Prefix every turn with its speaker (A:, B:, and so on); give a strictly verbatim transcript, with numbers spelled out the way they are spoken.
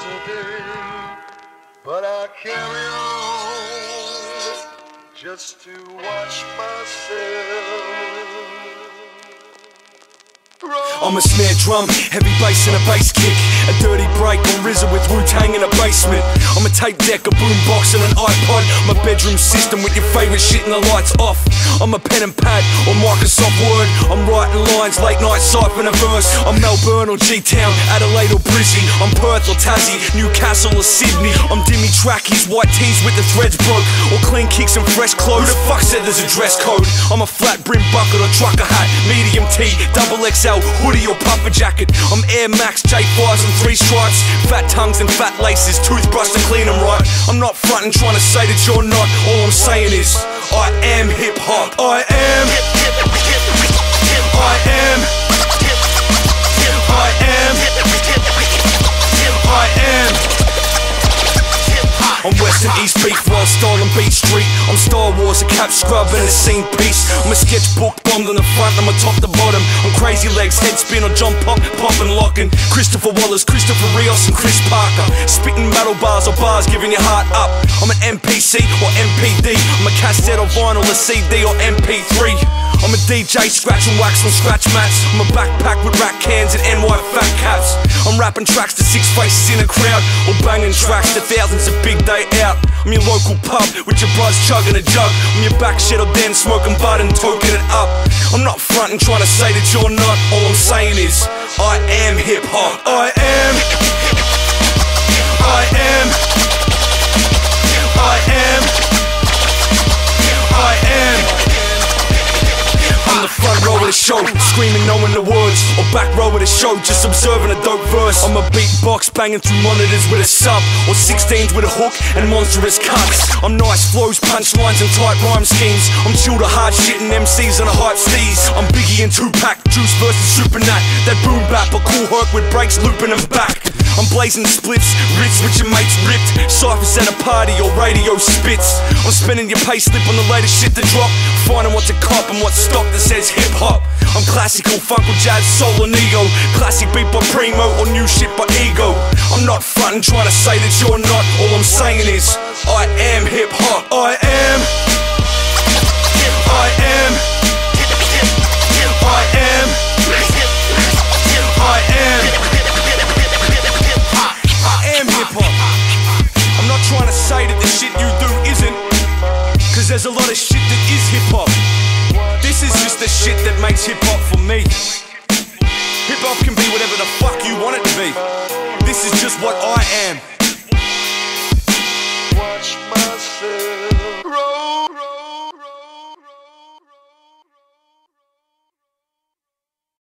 A: yesterday, but I carry on just to watch myself.
B: I'm a snare drum, heavy bass and a bass kick, a dirty break on R Z A with Wu-Tang in a basement. I'm a tape deck, a boombox and an iPod, my bedroom system with your favourite shit and the lights off. I'm a pen and pad or Microsoft Word, I'm writing lines, late night cypher and a verse. I'm Melbourne or G-Town, Adelaide or Brizzy, I'm Perth or Tassie, Newcastle or Sydney. I'm Dimmy trackies, white tees with the threads broke, or clean kicks and fresh clothes. Who the fuck said there's a dress code? I'm a flat brim bucket or trucker hat, medium T, double X L, hoodie or puffer jacket. I'm Air Max, J fives and three stripes, fat tongues and fat laces, toothbrush to clean them right. I'm not frontin' trying to say that you're not, all I'm saying is I am hip hop. I am I am I am I am I'm West and East beef, wild style and Beat Street. I'm Star Wars, a cap scrub and a scene piece. I'm a sketchbook bombed on the front, I'm a top to bottom. I'm Crazy Legs, head spin on John Pop, Pop and Lockin'. Christopher Wallace, Christopher Rios and Chris Parker, spitting metal bars or bars giving your heart up. I'm an M P C or M P D, I'm a cassette or vinyl, a C D or M P three. I'm a D J, scratch and wax on scratch mats. I'm a backpack with rat cans and N Y fat caps. I'm rapping tracks to six faces in a crowd, or banging tracks to thousands a big day out. I'm your local pub with your bros chugging a jug. I'm your back shed or den smoking bud and toking it up. I'm not frontin' trying to say that you're not, all I'm saying is I am hip hop. I am I am I am I am I'm the front row of the show, screaming knowing the words, or back row of the show, just observing a dope verse. I'm a beatbox banging through monitors with a sub, or sixteens with a hook and monstrous cuts. I'm nice flows, punchlines and tight rhyme schemes. I'm chill to hard shit and M Cs and a hype steez. I'm Biggie and Tupac, Juice versus Super Nat, that boom bap, a cool herc with breaks looping them back. I'm blazing splits, Ritz with your mates ripped, ciphers at a party or radio spits. I'm spinning your pay slip on the latest shit to drop, finding what's a cop and what's stock that says hip hop. I'm classical, funk with jazz, soul and ego, classic beat by Primo or new shit by Ego. I'm not frontin' trying to say that you're not, all I'm saying is I am hip hop. I am I am I am I am I'm not trying to say that the shit you do isn't, cause there's a lot of shit that is hip hop. This is just the shit that makes hip hop for me. Hip hop can be whatever the fuck you want it to be. This is just what I am.